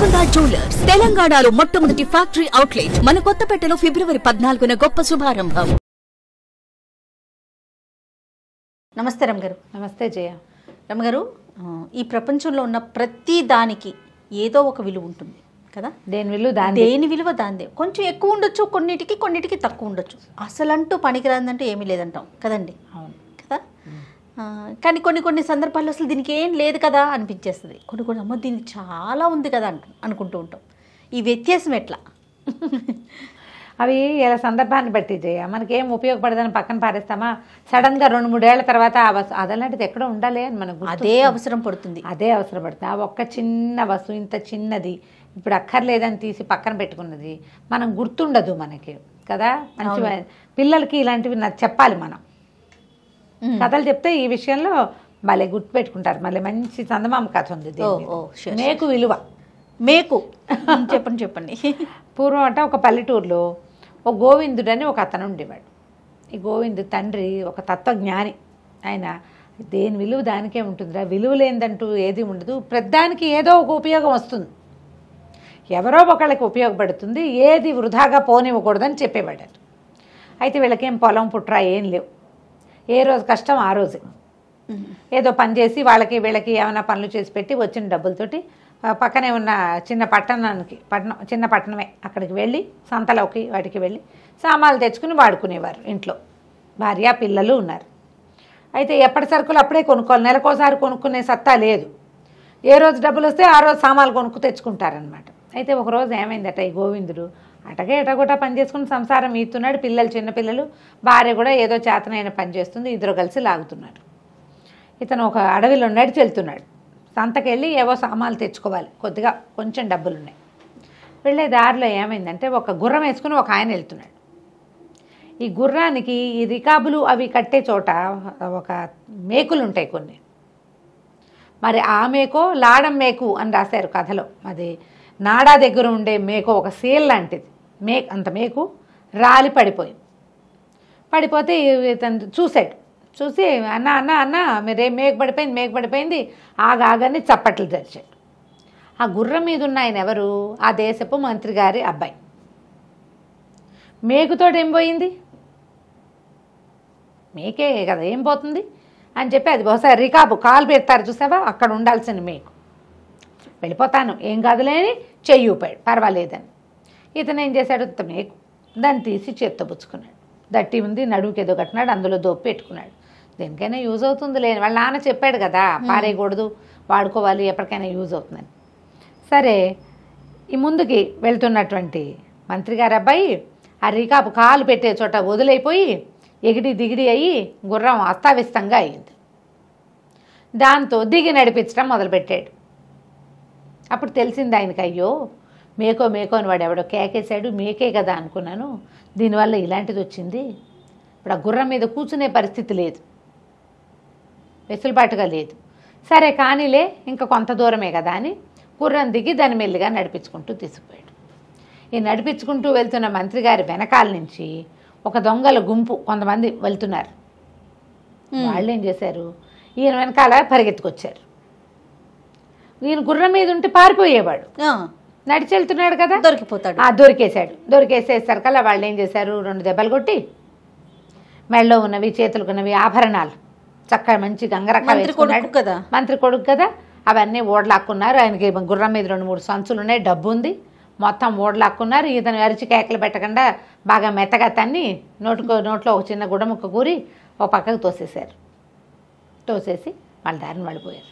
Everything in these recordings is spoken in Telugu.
గోల్కొండ జ్యువెలర్స్ తెలంగాణలో మొట్టమొదటి ఫ్యాక్టరీ అవుట్లెట్ మన కొత్తపేటలో ఫిబ్రవరి 14న గొప్ప శుభారంభం. నమస్తే రమగారు. నమస్తే జయ. రమగారు, ఈ ప్రపంచంలో ఉన్న ప్రతి దానికి ఏదో ఒక విలువ ఉంటుంది కదా. దేని విలువ దాందే. కొంచెం ఎక్కువ ఉండొచ్చు, కొన్నిటికి తక్కువ ఉండొచ్చు. అసలంటూ పనికిరాదంటూ ఏమీ లేదంటాం కదండి. అవును కదా. కానీ కొన్ని సందర్భాల్లో అసలు దీనికి ఏం లేదు కదా అనిపించేస్తుంది. కొన్ని అమ్మ దీనికి చాలా ఉంది కదా అనుకుంటూ ఉంటాం. ఈ వ్యత్యాసం ఎట్లా? అవి ఇలా సందర్భాన్ని బట్టి జయ. మనకేం ఉపయోగపడదని పక్కన పారేస్తామా, సడన్గా 2-3 ఏళ్ల తర్వాత అదలాంటిది ఎక్కడో ఉండాలి అని మనకు అదే అవసరం పడుతుంది. ఆ ఒక్క చిన్న వస్తువు, ఇంత చిన్నది ఇప్పుడు అక్కర్లేదని తీసి పక్కన పెట్టుకున్నది మనం గుర్తుండదు మనకి కదా. మంచి పిల్లలకి ఇలాంటివి చెప్పాలి మనం. కథలు చెప్తే ఈ విషయంలో భలే గుర్తుపెట్టుకుంటారు. మళ్ళీ మంచి చందమామ కథ ఉంది, మేకు విలువ. మేకు చెప్పండి. పూర్వం అంటే ఒక పల్లెటూరులో ఒక గోవిందుడు అని ఒక అతను ఉండేవాడు. ఈ గోవిందు తండ్రి ఒక తత్వజ్ఞాని. ఆయన దేని విలువ దానికే ఉంటుందిరా, విలువ లేదంటూ ఏది ఉండదు, ప్రతిదానికి ఏదో ఒక ఉపయోగం వస్తుంది, ఎవరో ఒకళ్ళకి ఉపయోగపడుతుంది, ఏది వృధాగా పోనివ్వకూడదని చెప్పేవాడు. అయితే వీళ్ళకేం పొలం పుట్రా ఏం లేవు, ఏ రోజు కష్టం ఆ రోజే ఏదో పని చేసి వాళ్ళకి వీళ్ళకి ఏమైనా పనులు చేసి పెట్టి వచ్చిన డబ్బులతోటి పక్కనే ఉన్న చిన్న పట్టణమే అక్కడికి వెళ్ళి సంతలోకి వాటికి వెళ్ళి సామాన్లు తెచ్చుకుని వాడుకునేవారు. ఇంట్లో భార్య పిల్లలు ఉన్నారు. అయితే ఎప్పటి సరుకులు అప్పుడే కొనుక్కోవాలి, నెలకోసారి కొనుక్కునే సత్తా లేదు. ఏ రోజు డబ్బులు వస్తే ఆ రోజు సామాన్లు కొనుక్కు తెచ్చుకుంటారనమాట. అయితే ఒకరోజు ఏమైందట, ఈ గోవిందుడు ఎటగొట్టా పని చేసుకుని సంసారం ఈతున్నాడు. చిన్నపిల్లలు, భార్య కూడా ఏదో చేతనైన పని చేస్తుంది, ఇద్దరు కలిసి లాగుతున్నారు. ఇతను ఒక అడవిలో నడిచి వెళ్తున్నాడు. సంతకెళ్ళి ఏవో సామాన్లు తెచ్చుకోవాలి, కొంచెం డబ్బులు ఉన్నాయి. వెళ్ళే దారిలో ఏమైందంటే ఒక గుర్రం వేసుకుని ఒక ఆయన వెళ్తున్నాడు. ఈ గుర్రానికి ఈ రికాబులు అవి కట్టే చోట ఒక మేకులు ఉంటాయి కొన్ని. మరి ఆ మేకో లాడం మేకు అని రాశారు కథలో. అది నాడా దగ్గర ఉండే మేకో, ఒక సేల్ లాంటిది. అంత మేకు రాలి పడిపోతే ఇతను చూసి అన్న మీరే మేకు పడిపోయింది ఆగాని చప్పట్లు తెరిచాడు. ఆ గుర్రం మీద ఉన్న ఆయన ఎవరు? ఆ దేశపు మంత్రి గారి అబ్బాయి. మేకుతోటి ఏం పోయింది, మేకే కదా, ఏం పోతుంది అని చెప్పి అది బహుశా రికాబు కాలు పెడతారు చూసావా, అక్కడ ఉండాల్సిన మేకు. వెళ్ళిపోతాను ఏం కాదులేని చెయ్యి ఊపాడు, పర్వాలేదని. ఇతను ఏం చేశాడు, మేకు దాన్ని తీసి చేత్తో పుచ్చుకున్నాడు. దట్టి ఉంది, నడువుకి ఏదో కట్టినాడు, అందులో దోపి పెట్టుకున్నాడు. దేనికైనా యూజ్ అవుతుంది లేని వాళ్ళ నాన్న చెప్పాడు కదా, పారేయకూడదు, వాడుకోవాలి, ఎప్పటికైనా యూజ్ అవుతుందని. సరే, ఈ ముందుకి వెళ్తున్నటువంటి మంత్రి గారి అబ్బాయి ఆ రికాపు కాలు పెట్టే చోట వదిలైపోయి ఎగిడి దిగిడి అయ్యి గుర్రం అస్తావ్యస్తంగా అయ్యింది. దాంతో దిగి నడిపించడం మొదలుపెట్టాడు. అప్పుడు తెలిసింది ఆయనకి, అయ్యో మేకో అని వాడు ఎవడో కేకేశాడు, మేకే కదా అనుకున్నాను, దీనివల్ల ఇలాంటిది వచ్చింది. ఇప్పుడు ఆ గుర్రం మీద కూర్చునే పరిస్థితి లేదు, వెసులుబాటుగా లేదు. సరే కానీలే, ఇంకా కొంత దూరమే కదా అని గుర్రం దిగి దాన్ని మెల్లిగా నడిపించుకుంటూ తీసుకుపోయాడు. ఈ నడిపించుకుంటూ వెళ్తున్న మంత్రి గారి వెనకాల నుంచి ఒక దొంగల గుంపు కొంతమంది వెళ్తున్నారు. వాళ్ళు ఏం చేశారు, ఈయన వెనకాల పరిగెత్తుకొచ్చారు. ఈయన గుర్రం మీద ఉంటే పారిపోయేవాడు, నడిచి వెళ్తున్నాడు కదా, దొరికేసేసరికల్లా వాళ్ళు ఏం చేశారు, 2 దెబ్బలు కొట్టి మెడలో ఉన్నవి చేతులకు ఉన్నవి ఆభరణాలు చక్కగా మంచి గంగరక్క వేసుకున్నాడు కదా, మంత్రి కొడుకు కదా, అవన్నీ ఓడలాక్కున్నారు. ఆయనకి గుర్రం మీద 2-3 సంచులు ఉన్నాయి, డబ్బు ఉంది, మొత్తం ఓడలాక్కున్నారు. ఇతను అరిచి కేకలు పెట్టకుండా బాగా మెత్తగా తన్ని నోట్లో ఒక చిన్న గుడముక్క కూరి ఒక పక్కకు తోసేసి వాళ్ళ దారిని పడిపోయారు.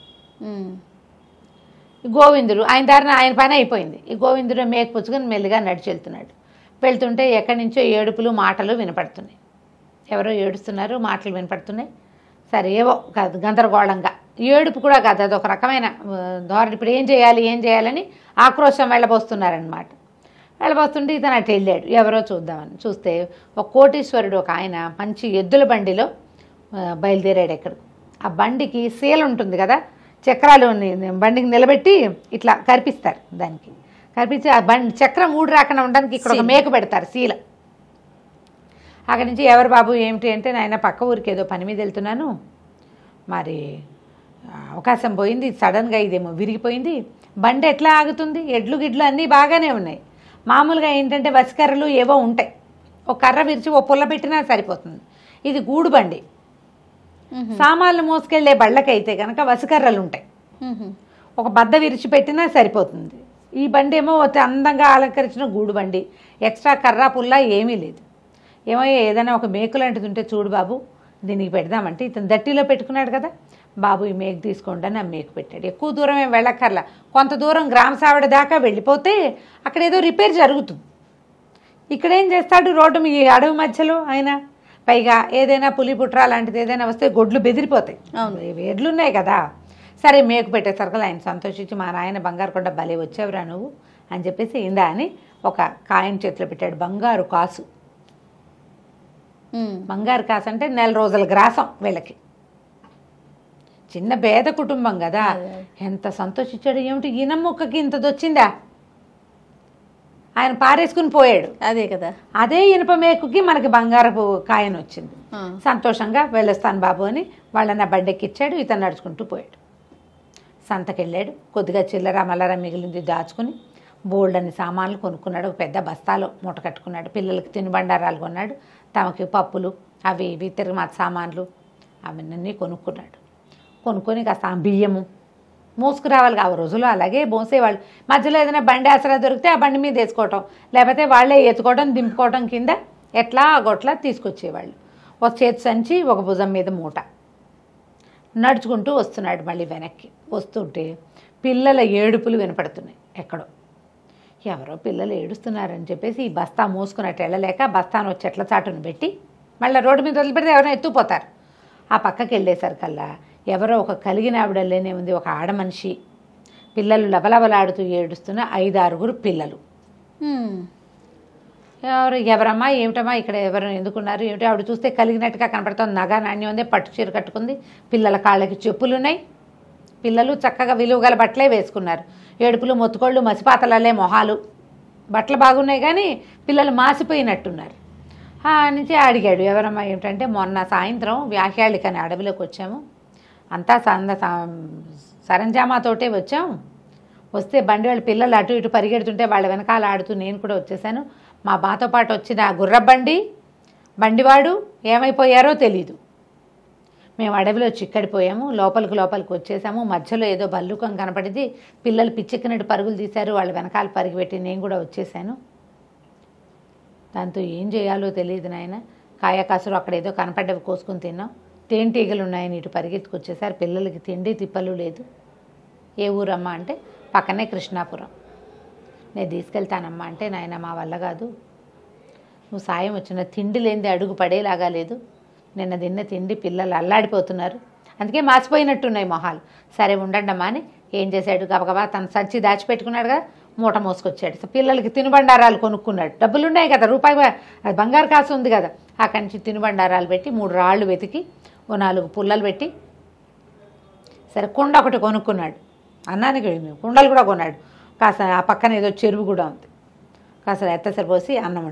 గోవిందుడు ఆయన పని అయిపోయింది. ఈ గోవిందుడు మేక పుచ్చుకొని మెల్లిగా నడిచి వెళ్తుంటే ఎక్కడి నుంచో ఏడుపులు మాటలు వినపడుతున్నాయి. ఎవరో ఏడుస్తున్నారు, మాటలు వినపడుతున్నాయి. సరే ఏవో కాదు, గందరగోళంగా ఏడుపు కూడా కాదు, అదొక రకమైన ధోరణి. ఇప్పుడు ఏం చేయాలని ఆక్రోశం వెళ్ళబోస్తున్నారనమాట. వెళ్ళబోతుంటే ఇతను అటు వెళ్ళాడు, ఎవరో చూద్దామని. చూస్తే ఒక కోటీశ్వరుడు ఒక ఆయన మంచి ఎద్దుల బండిలో బయలుదేరాడు. ఎక్కడ ఆ బండికి సీల ఉంటుంది కదా, చక్రాలు బండికి నిలబెట్టి ఇట్లా కరిపిస్తారు, దానికి కరిపించి ఆ బండి చక్రం 3 రాకుండా ఉండడానికి ఇక్కడ ఒక మేకు పెడతారు, శీల. అక్కడి నుంచి ఎవరు బాబు ఏమిటి అంటే, నాయన పక్క ఊరికి ఏదో పని మీద వెళ్తున్నాను, మరి అవకాశం పోయింది. సడన్గా ఇదేమో విరిగిపోయింది. బండి ఎట్లా ఆగుతుంది? ఎడ్లు గిడ్లు అన్నీ బాగానే ఉన్నాయి. మామూలుగా ఏంటంటే వసికర్రలు ఏవో ఉంటాయి, ఒక కర్ర విరిచి ఓ పుల్ల పెట్టినా సరిపోతుంది. ఇది గూడు బండి. సామాన్లు మోసుకెళ్లే బళ్ళకైతే కనుక వసికర్రలు ఉంటాయి, ఒక బద్ద విరిచి పెట్టినా సరిపోతుంది. ఈ బండి ఏమో అందంగా అలంకరించిన గూడు బండి, ఎక్స్ట్రా కర్ర పుల్ల ఏమీ లేదు. ఏమో ఏదైనా ఒక మేకు లాంటిది ఉంటే చూడు బాబు దీనికి పెడదామంటే ఇతను దట్టిలో పెట్టుకున్నాడు కదా, బాబు ఈ మేకు తీసుకోండి అని ఆ మేకు పెట్టాడు. ఎక్కువ దూరం ఏం వెళ్ళక్కర్లా, కొంత దూరం గ్రామ సావిడ దాకా వెళ్ళిపోతే అక్కడ ఏదో రిపేర్ జరుగుతుంది. ఇక్కడేం చేస్తాడు, రోడ్డు మీ అడవి మధ్యలో ఆయన, పైగా ఏదైనా పులి పుట్రా లాంటిది ఏదైనా వస్తే గొడ్లు బెదిరిపోతాయి, వేడ్లున్నాయి కదా. సరే మేకు పెట్టేసరికి ఆయన సంతోషించి మా నాయన బంగారు కొండ భలే వచ్చావురా నువ్వు అని చెప్పేసి ఇందా అని ఒక కాయని చేతిలో పెట్టాడు. బంగారు కాసు. బంగారు కాసు అంటే 4 రోజుల గ్రాసం వీళ్ళకి. చిన్న పేద కుటుంబం కదా, ఎంత సంతోషించాడు. ఏమిటి ఈయన ముక్కకి ఇంతది వచ్చిందా, ఆయన పారేసుకుని పోయాడు. అదే కదా, అదే ఇనుప మేకుకి మనకి బంగారపు కాయను వచ్చింది. సంతోషంగా వెళ్ళొస్తాను బాబు అని వాళ్ళని బండెక్కిచ్చాడు. ఇతను నడుచుకుంటూ పోయాడు. సంతకెళ్ళాడు. కొద్దిగా చిల్లర మల్లర మిగిలింది దాచుకుని బోల్డ్ అని సామాన్లు కొనుక్కున్నాడు. ఒక పెద్ద బస్తాలో మూట కట్టుకున్నాడు. పిల్లలకి తినుబండారాలు కొన్నాడు. తమకి పప్పులు అవి ఇవి తిరుగుమాత సామాన్లు అవన్నీ కొనుక్కున్నాడు. కొనుక్కొని కాస్త బియ్యము మోసుకురావాలి. ఆ రోజుల్లో అలాగే మోసేవాళ్ళు. మధ్యలో ఏదైనా బండి ఆసరా దొరికితే ఆ బండి మీద వేసుకోవటం, లేకపోతే వాళ్ళే ఎత్తుకోవడం దింపుకోవడం, కింద ఎట్లా గొట్లా తీసుకొచ్చేవాళ్ళు. ఒక చేతి సంచి, ఒక భుజం మీద మూట, నడుచుకుంటూ వస్తున్నాడు. మళ్ళీ వెనక్కి వస్తుంటే పిల్లల ఏడుపులు వినపడుతున్నాయి. ఎక్కడో ఎవరో పిల్లలు ఏడుస్తున్నారని చెప్పేసి ఈ బస్తా మోసుకున్నట్టు వెళ్ళలేక బస్తాను వచ్చి చెట్ల చాటును పెట్టి మళ్ళీ రోడ్డు మీద వదిలిపెడితే ఎవరైనా ఎత్తుపోతారు. ఆ పక్కకి వెళ్ళేసరికల్లా ఎవరో ఒక కలిగిన ఆవిడలేనే ఉంది, ఒక ఆడమనిషి, పిల్లలు లబలబలాడుతూ ఏడుస్తున్న 5-6 పిల్లలు. ఎవరమ్మా ఏమిటమ్మా ఇక్కడ ఎవరు ఎందుకున్నారు ఏమిటి? ఆవిడ చూస్తే కలిగినట్టుగా కనపడుతుంది. నగ నాణ్యం ఉంది, పట్టు చీర కట్టుకుంది, పిల్లల కాళ్ళకి చెప్పులు ఉన్నాయి. పిల్లలు చక్కగా విలువగల బట్టలే వేసుకున్నారు. ఏడుపులు మొత్తుకోళ్ళు మసిపాతలలే మొహాలు, బట్టలు బాగున్నాయి కానీ పిల్లలు మాసిపోయినట్టున్నారు. నుంచి అడిగాడు ఎవరమ్మా ఏమిటంటే, మొన్న సాయంత్రం వ్యాఖ్యాళికని అడవిలోకి వచ్చాము, అంతా సరంజామాతోటే వచ్చాం. వస్తే బండి వాళ్ళ పిల్లలు అటు ఇటు పరిగెడుతుంటే వాళ్ళ వెనకాల ఆడుతూ నేను కూడా వచ్చేసాను. మాతో పాటు వచ్చిన గుర్రబండి బండివాడు ఏమైపోయారో తెలీదు. మేము అడవిలో చిక్కడిపోయాము, లోపలికి వచ్చేసాము. మధ్యలో ఏదో భల్లూకం కనపడింది, పిల్లలు పిచ్చెక్కినట్టు పరుగులు తీశారు, వాళ్ళ వెనకాల పరిగెట్టి నేను కూడా వచ్చేసాను. దాంతో ఏం చేయాలో తెలియదు నాయన. కాయకాసులు అక్కడ ఏదో కనపడ్డవి కోసుకుని తిన్నాం. తేనెటీగలు ఉన్నాయని ఇటు పరిగెత్తుకొచ్చేసారు. పిల్లలకి తిండి తిప్పలు లేదు. ఏ ఊరమ్మా అంటే పక్కనే కృష్ణాపురం. నేను తీసుకెళ్తానమ్మా అంటే, నాయన మా వల్ల కాదు, నువ్వు సాయం వచ్చిన తిండి లేనిది అడుగు పడేలాగా లేదు. నిన్న తిన్న తిండి పిల్లలు అల్లాడిపోతున్నారు, అందుకే మాసిపోయినట్టున్నాయి మొహాలు. సరే ఉండండమ్మా అని ఏం చేశాడు, గబగబా తన సంచి దాచిపెట్టుకున్నాడు కదా, మూట మోసుకొచ్చాడు. పిల్లలకి తినుబండారాలు కొనుక్కున్నాడు. డబ్బులు ఉన్నాయి కదా, రూపాయి అది బంగారు కాసు ఉంది కదా, అక్కడి నుంచి తినుబండారాలు పెట్టి 3 రాళ్ళు వెతికి ఓ 4 పుల్లలు పెట్టి, సరే కుండ ఒకటి కొనుక్కున్నాడు. అన్నానికి కుండలు కూడా కొన్నాడు. కాస్త ఆ పక్కన ఏదో చెరువు కూడా ఉంది, కాస్త ఎత్తసరి పోసి అన్నం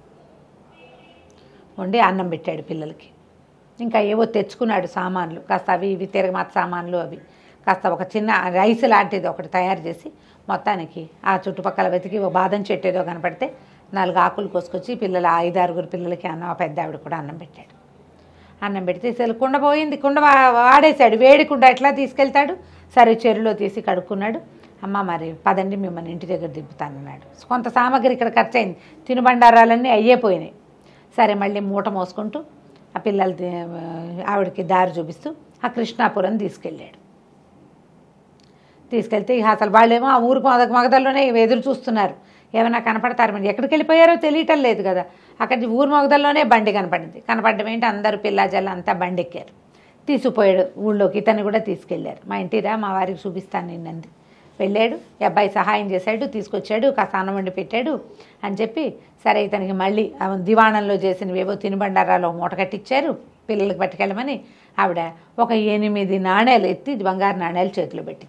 వండి అన్నం పెట్టాడు పిల్లలకి. ఇంకా ఏవో తెచ్చుకున్నాడు సామాన్లు, కాస్త అవి ఇవి తిరగమాత సామాన్లు, అవి కాస్త ఒక చిన్న రైస్ లాంటిది ఒకటి తయారు చేసి మొత్తానికి ఆ చుట్టుపక్కల వెతికి ఒక బాదం చెట్టు ఏదో కనపడితే 4 ఆకులు కోసుకొచ్చి పిల్లల 5-6 పిల్లలకి అన్నం, ఆ పెద్ద ఆవిడ కూడా అన్నం పెట్టాడు. అన్నం పెడితే అసలు కుండ పోయింది, కుండ వాడేశాడు. వేడి కుండ ఎట్లా తీసుకెళ్తాడు? సరే చెరువులో తీసి కడుక్కున్నాడు. అమ్మ మరి పదండి మిమ్మల్ని ఇంటి దగ్గర దింపుతానన్నాడు. కొంత సామాగ్రి ఇక్కడ ఖర్చు అయింది, తినుబండారాలన్నీ అయ్యేపోయినాయి. సరే మళ్ళీ మూట మోసుకుంటూ ఆ పిల్లలు ఆవిడకి దారి చూపిస్తూ ఆ కృష్ణాపురం తీసుకెళ్ళాడు. తీసుకెళ్తే అసలు వాళ్ళేమో ఆ ఊరికి మొగదల్లోనే ఎదురు చూస్తున్నారు, ఏమైనా కనపడతారు. మరి ఎక్కడికి వెళ్ళిపోయారో తెలియటం లేదు కదా. అక్కడి ఊరు మొగదల్లోనే బండి కనపడింది. కనపడడం ఏంటి, అందరూ పిల్లాజల్ల అంతా బండి ఎక్కారు. తీసుకుపోయాడు ఊళ్ళోకి. ఇతన్ని కూడా తీసుకెళ్ళారు. మా ఇంటిరా మా వారికి చూపిస్తాను నిన్నంది. వెళ్ళాడు, ఈ అబ్బాయి సహాయం చేశాడు, తీసుకొచ్చాడు, కాస్త అన్నం వండి పెట్టాడు అని చెప్పి, సరే ఇతనికి మళ్ళీ దివాణంలో చేసినవేవో తినుబండారాలు మూట కట్టించారు. పిల్లలకి పట్టుకెళ్ళమని ఆవిడ ఒక 8 నాణేలు ఎత్తి బంగారు నాణేలు చేతిలో పెట్టి,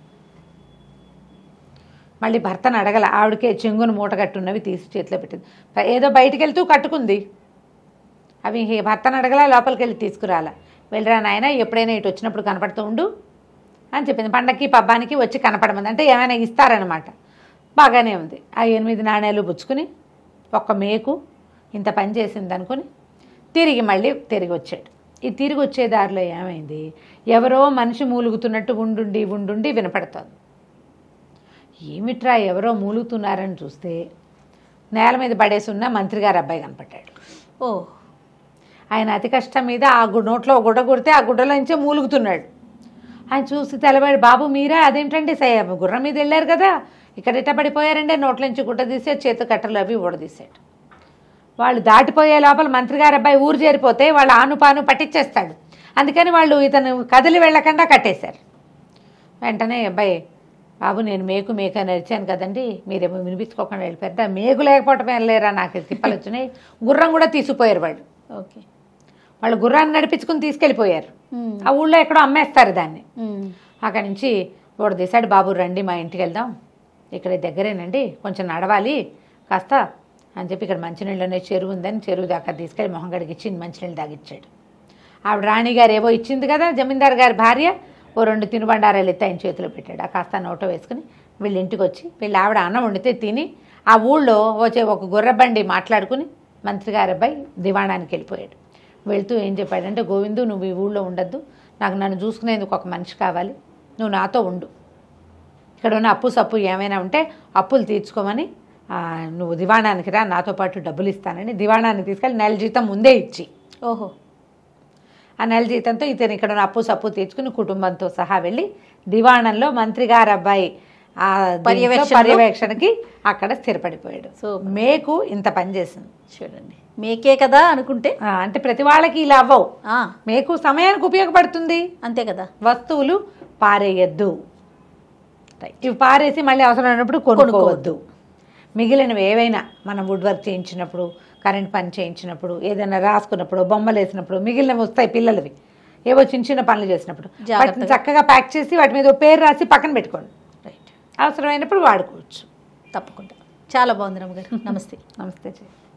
మళ్ళీ భర్తను అడగల, ఆవిడకే చెంగును మూట కట్టున్నవి తీసి చేతిలో పెట్టింది. ఏదో బయటికి వెళ్తూ కట్టుకుంది, అవి భర్తను అడగల, లోపలికి వెళ్ళి తీసుకురాలా. వెళ్ళరా నాయన, ఎప్పుడైనా ఇటు వచ్చినప్పుడు కనపడుతూ ఉండు, అని చెప్పింది. పండక్కి పబ్బానికి వచ్చి కనపడమంది, అంటే ఏమైనా ఇస్తారనమాట. బాగానే ఉంది. ఆ 8 నాణేలు పుచ్చుకుని ఒక్క మేకు ఇంత పని చేసింది అనుకుని తిరిగి వచ్చాడు. ఈ తిరిగి వచ్చే దారిలో ఏమైంది, ఎవరో మనిషి మూలుగుతున్నట్టు ఉండుండి వినపడుతోంది. ఏమిట్రా ఎవరో మూలుగుతున్నారని చూస్తే నేల మీద పడేసి ఉన్న మంత్రి గారి అబ్బాయి కనపడ్డాడు. ఓ, ఆయన అతి కష్టం మీద ఆ నోట్లో గుడ్డ కొడితే ఆ గుడ్డలోంచే మూలుగుతున్నాడు. ఆయన చూసి తెలబడి, బాబు మీరా, అదేంటండి గుర్రం మీద వెళ్ళారు కదా, ఇక్కడ ఇట్ట పడిపోయారండి. నోట్లోంచి గుడ్డ తీసే చేతు కట్టలు అవి ఊడదీశాడు. వాళ్ళు దాటిపోయే లోపల మంత్రి గారి అబ్బాయి ఊరు చేరిపోతే వాళ్ళు ఆనుపాను పట్టించేస్తాడు. అందుకని వాళ్ళు ఇతను కదిలి వెళ్ళకుండా కట్టేశారు. వెంటనే అబ్బాయి, బాబు నేను మేకు అని అరిచాను కదండి, మీరేమో వినిపించుకోకుండా వెళ్ళిపోయారు. మేకు లేకపోవటమే వెళ్ళలేరా, నాకు తిప్పలు వచ్చినాయి. గుర్రం కూడా తీసుకుపోయారు వాళ్ళు. ఓకే, వాళ్ళు గుర్రాన్ని నడిపించుకుని తీసుకెళ్ళిపోయారు. ఆ ఊళ్ళో ఎక్కడో అమ్మేస్తారు దాన్ని. అక్కడి నుంచి ఊడదీశాడు. బాబు రండి మా ఇంటికి వెళ్దాం, ఇక్కడ దగ్గరేనండి, కొంచెం నడవాలి కాస్త అని చెప్పి, ఇక్కడ మంచినీళ్ళనే చెరువు ఉందని చెరువు దాకా తీసుకెళ్ళి మొహం గడికి ఇచ్చి మంచినీళ్ళు తాగిచ్చాడు. ఆవిడ రాణిగారు ఏవో ఇచ్చింది కదా జమీందారు గారి భార్య, ఓ 2 తినుబండారాలు ఎత్తి ఆయన చేతిలో పెట్టాడు. ఆ కాస్త నోటో వేసుకుని వీళ్ళ ఇంటికి వచ్చి వీళ్ళ ఆవిడ అన్నం వండితే తిని ఆ ఊళ్ళో వచ్చే ఒక గుర్రబండి మాట్లాడుకుని మంత్రి గారి అబ్బాయి దివాణానికి వెళ్ళిపోయాడు. వెళ్తూ ఏం చెప్పాడంటే, గోవిందు నువ్వు ఈ ఊళ్ళో ఉండద్దు, నన్ను చూసుకునేందుకు ఒక మనిషి కావాలి, నువ్వు నాతో ఉండు, ఇక్కడ ఉన్న అప్పు సప్పు ఏమైనా ఉంటే అప్పులు తీర్చుకోమని నువ్వు దివాణానికి రా, నాతో పాటు డబ్బులు ఇస్తానని దివాణానికి తీసుకెళ్ళి నెల జీతం ముందే ఇచ్చి, ఓహో, ఆ నెల జీతంతో ఇతను ఇక్కడ ఉన్న అప్పు సప్పు తీర్చుకుని కుటుంబంతో సహా వెళ్ళి దివాణంలో మంత్రి గారి అబ్బాయి పర్యవేక్షణకి అక్కడ స్థిరపడిపోయాడు. సో మేకు ఇంత పని చేసింది చూడండి. మేకే కదా అనుకుంటే, అంటే ప్రతి వాళ్ళకి ఇలా అవ్వవు. మేకు సమయానికి ఉపయోగపడుతుంది, అంతే కదా. వస్తువులు పారేయద్దు, ఇవి పారేసి మళ్ళీ అవసరమైనప్పుడు కొనుక్కోవద్దు. మిగిలినవి ఏవైనా మనం వుడ్ వర్క్ చేయించినప్పుడు, కరెంట్ పని చేయించినప్పుడు, ఏదైనా రాసుకున్నప్పుడు, బొమ్మలు వేసినప్పుడు మిగిలినవి వస్తాయి పిల్లలవి, ఏవో చిన్న పనులు చేసినప్పుడు వాటిని చక్కగా ప్యాక్ చేసి వాటి మీద పేరు రాసి పక్కన పెట్టుకోండి. రైట్, అవసరమైనప్పుడు వాడుకోవచ్చు. తప్పకుండా. చాలా బాగుంది రమ్మగారు. నమస్తే. నమస్తే.